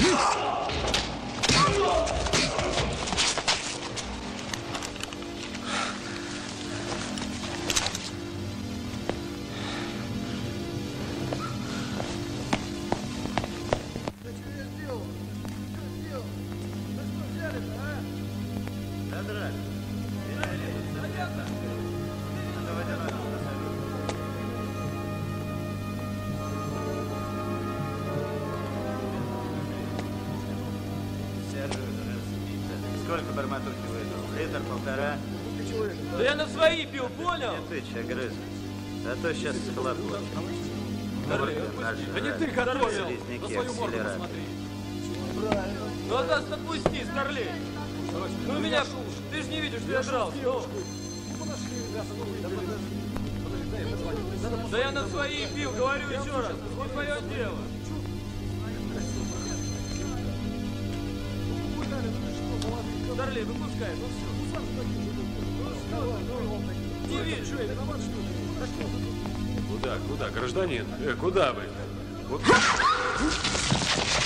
Сколько барматухи выдал? Литр, полтора? Да я на свои пил, понял? Не ты, чагрыз. А то сейчас схлопочешь. Да не ты готовил! На свою морду посмотри. Ну а нас отпусти, старлей! Ну меня, ты же не видишь, что я дрался. Да я на свои пил, говорю еще раз. Не твое дело. Старлей, выпускай, ну все. Не вижу. Куда, гражданин? Куда вы? Вот.